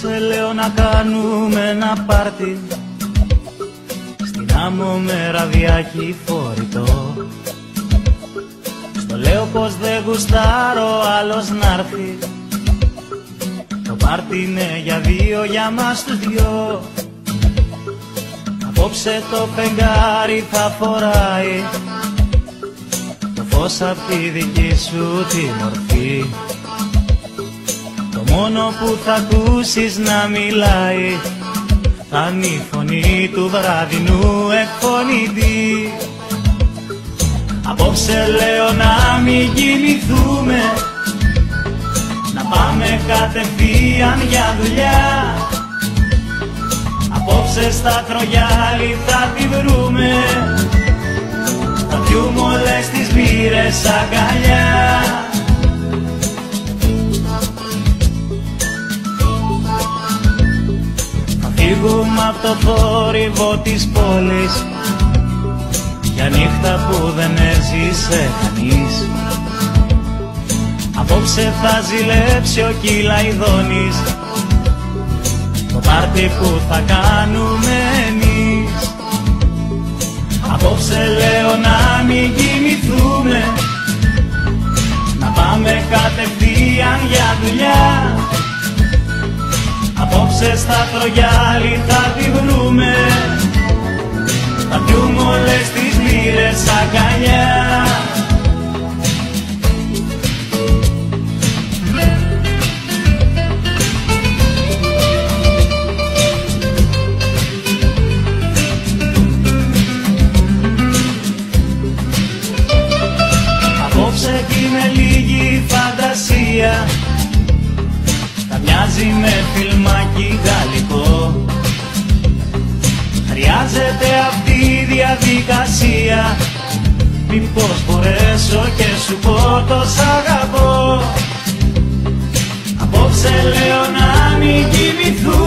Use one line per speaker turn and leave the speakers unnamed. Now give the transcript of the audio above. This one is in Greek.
Απόψε λέω να κάνουμε ένα πάρτι στην άμμο με ραβιάκι φορητό. Στο λέω πως δεν γουστάρω άλλος να'ρθει. Το πάρτι είναι για δύο, για μας τους δυο. Απόψε το φεγγάρι θα φοράει το φως απ' τη δική σου τη μορφή. Το μόνο που θα ακούσεις να μιλάει θα είναι η φωνή του βραδινού εκφωνητή. Απόψε λέω να μην κοιμηθούμε, να πάμε κατευθείαν για δουλειά. Απόψε στα Τρογιάλι θα τη βρούμε, θα πιούμε όλες τις μπύρες αγκαλιά. Θα φύγουμε απ' το θόρυβο της πόλης για νύχτα που δεν έζησε κανείς. Απόψε θα ζηλέψει ο Κυλαϊδόνης το πάρτι που θα κάνουμε εμείς. Απόψε λέω να μην κοιμηθούμε, να πάμε κατευθείαν για δουλειά. Απόψε στα Τρογιάλι θα τη βρούμε, θα πιούμε όλες τις μπύρες αγκαλιά. Απόψε κι με λίγη φαντασία θα μοιάζει με φιλμάκι γαλλικό. Χρειάζεται αυτή η διαδικασία, μήπως μπορέσω και σου πω το σ' αγαπώ. Απόψε λέω να μην κοιμηθούμε,